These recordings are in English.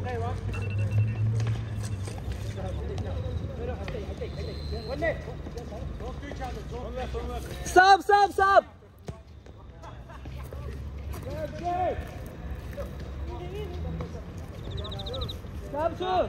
Stop, stop, stop! Stop, two!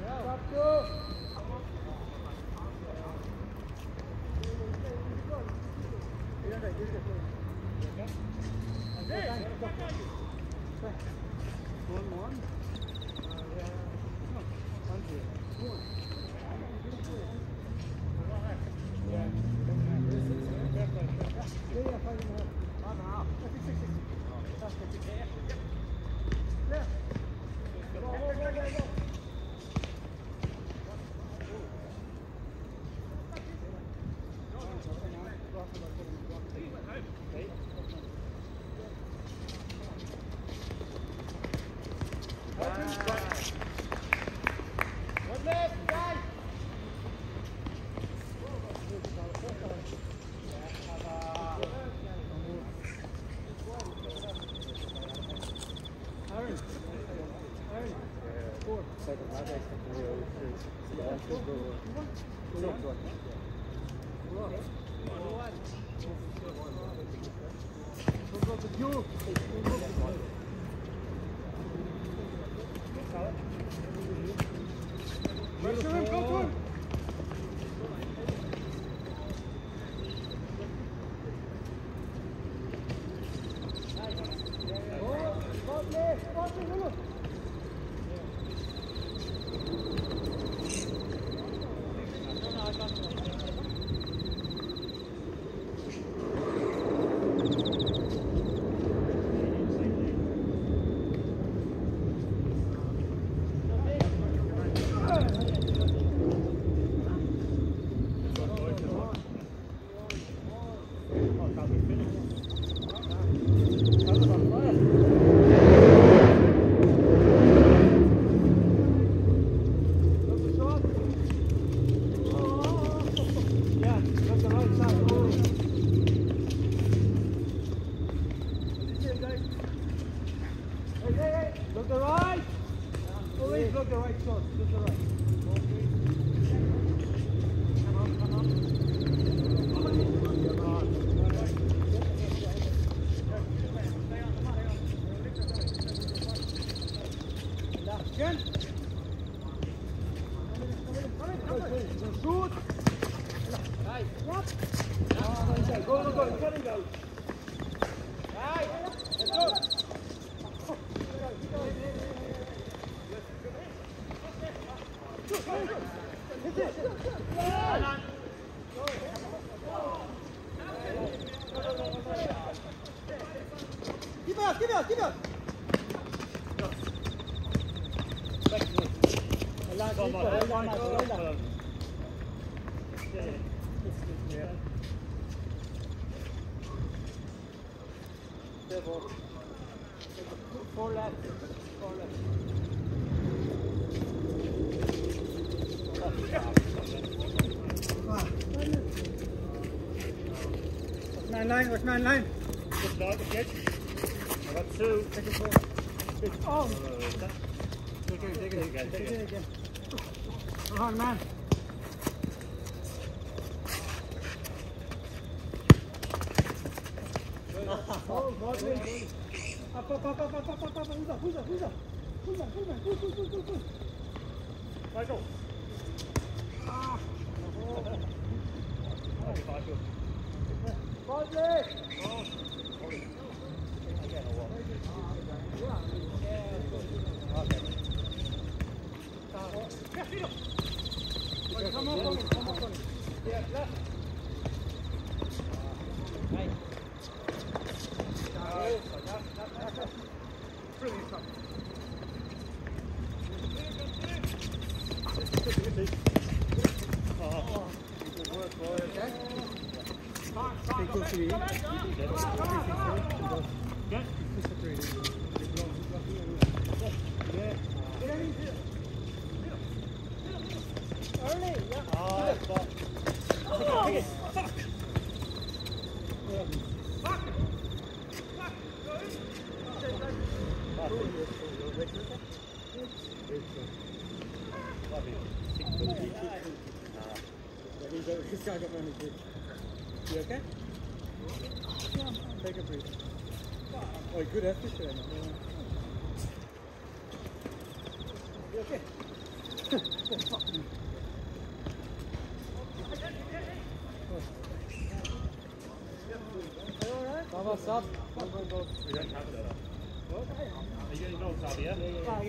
Look the right. Always look the right shot. Look the right. Come on, come on. Again. Shoot. Right. What? Go, go, go. You gotta go. Right. Let's go. Keep out, keep out, keep out. Four left. Four left. Line, what's 9 line? Just like the catch. I got two. Take it oh! Take it again. Come on, man. Oh, God, wait. Up. Who's up? Pull. Michael. Ah. Bodley! Oh. Again, or what? Okay. Come on. Yeah, left. Right. Brilliant. Good work, boy. Okay. Stay close to me. Yeah. Early, yeah. Oh, fuck. Take it. Fuck. He's got one good. You okay? Take a breath. Oh, good effort. You okay? Alright? Stop. We don't have that. Are you getting notes out, yeah? Yeah.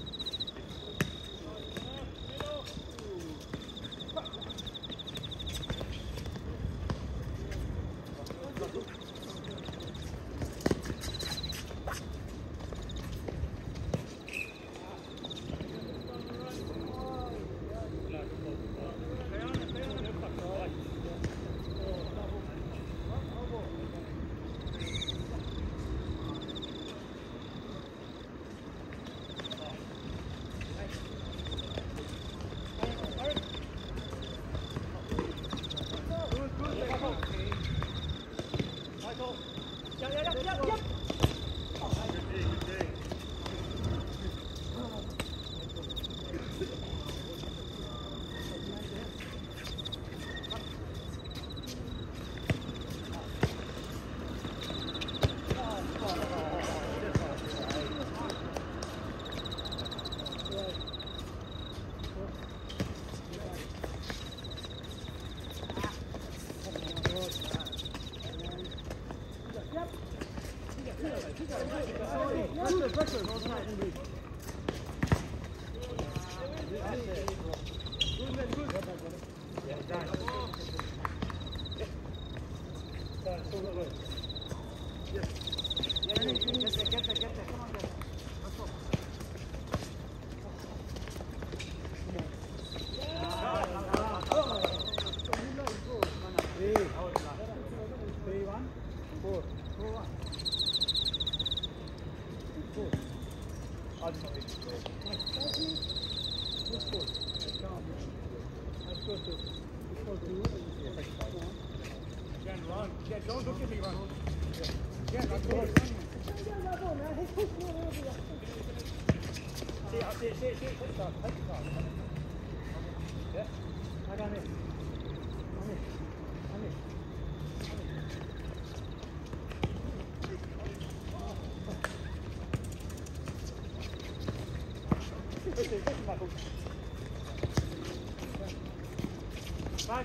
Don't look at me, Ron. Yeah, that's good. See, stop. Yeah, I got it. Back.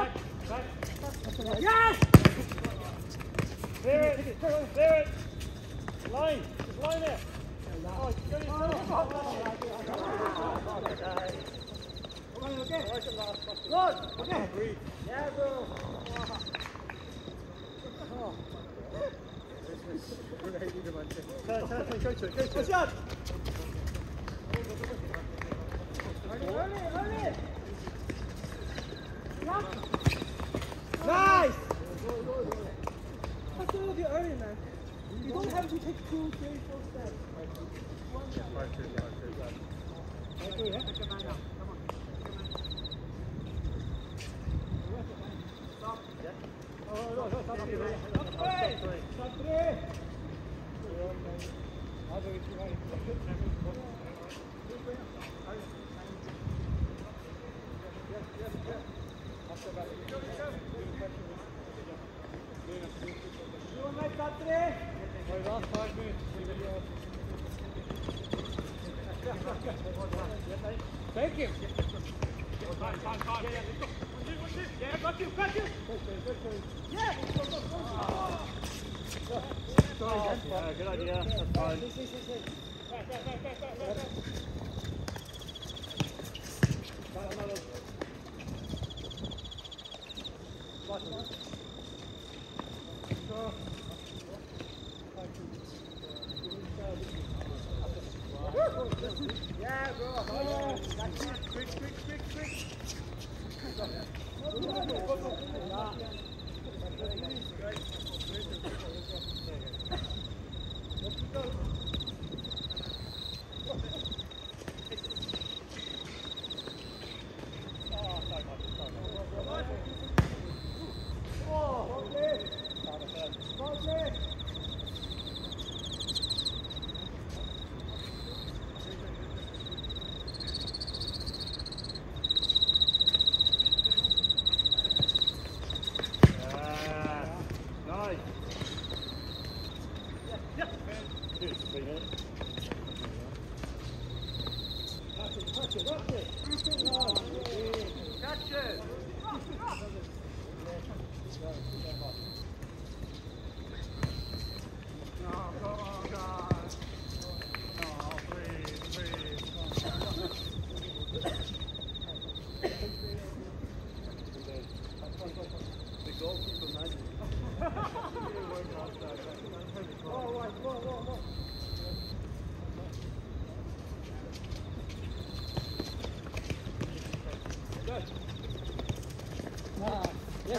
Yes! Clear it. Line. Just line there. Oh, get it. Okay. Run. Okay. Breathe. Yeah, bro. Go to it. Push up. Early. Nice! That's all of you early, man. You don't have to take 2, 3, 4 steps. Thank you. Time. Yeah, got you. Yeah. Yeah, good idea. That's fine. Yeah, bro. Quick.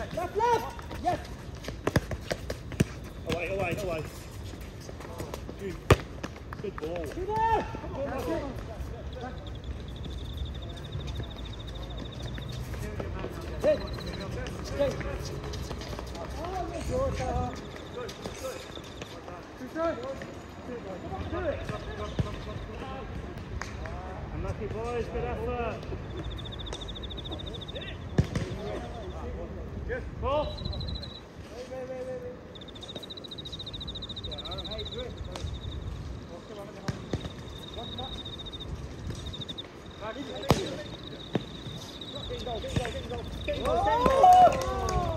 Left, left! Yes! Away. Good ball. Get there! That's it. Hey! Hey! Oh, you're short, Good. Come on, do it! Unlucky boys, good effort. Good. Ball. Wait. Hey, good. Get go.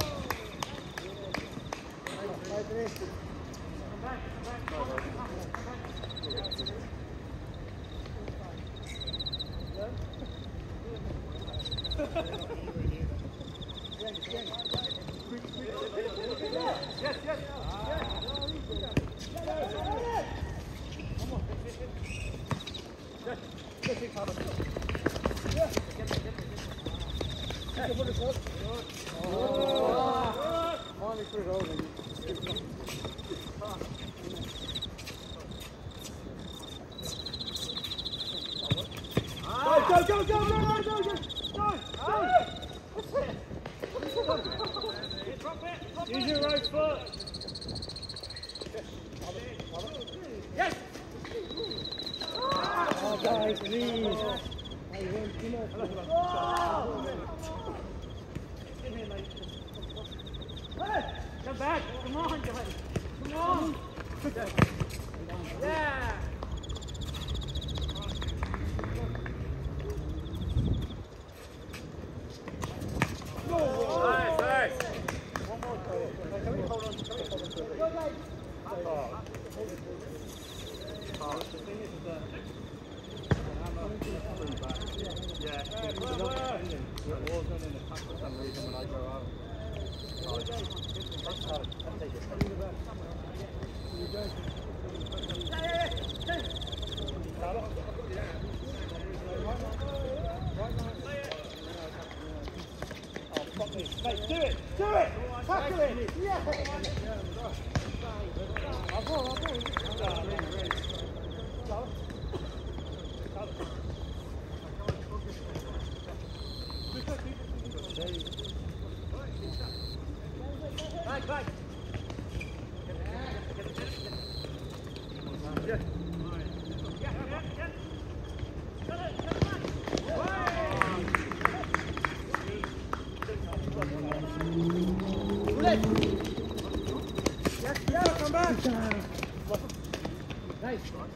Go! Use your right foot. Yes! Oh, guys, please. Come back. Come on, guys. Come on. Yeah! Nice. Can we hold on? Go, guys. The thing is that I'm not too back. Yeah, it wasn't in attack for some reason when I go out. Mate, do it! Tackle it! Yeah! I'll go. Back! Yes, come back! Nice!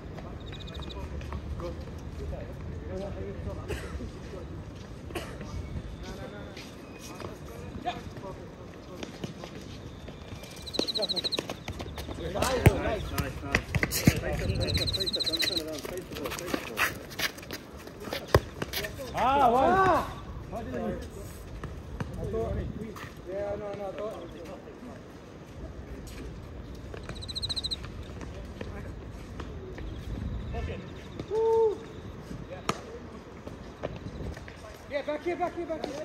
Nice. Ah, wow! Yeah, no. Woo! Yeah, back here. Yeah.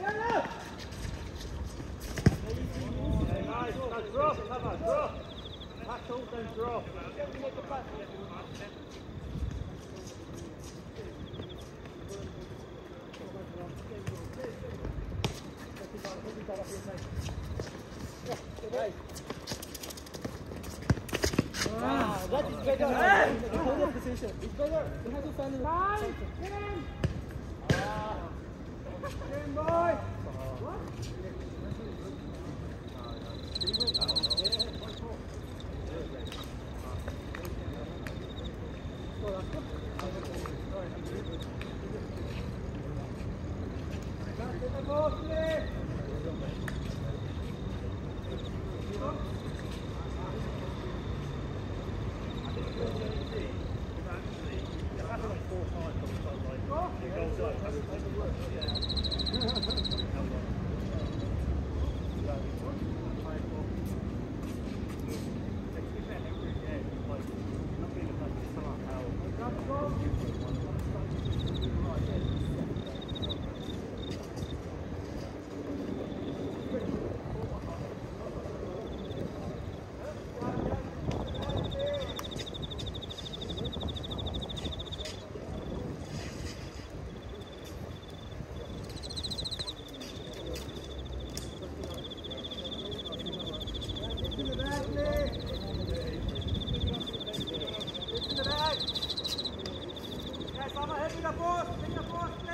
Nice. Drop. Pass out then drop. Ah, that is better. The corner position. It's better. You have to find the line. Game boy. Continue the force, play.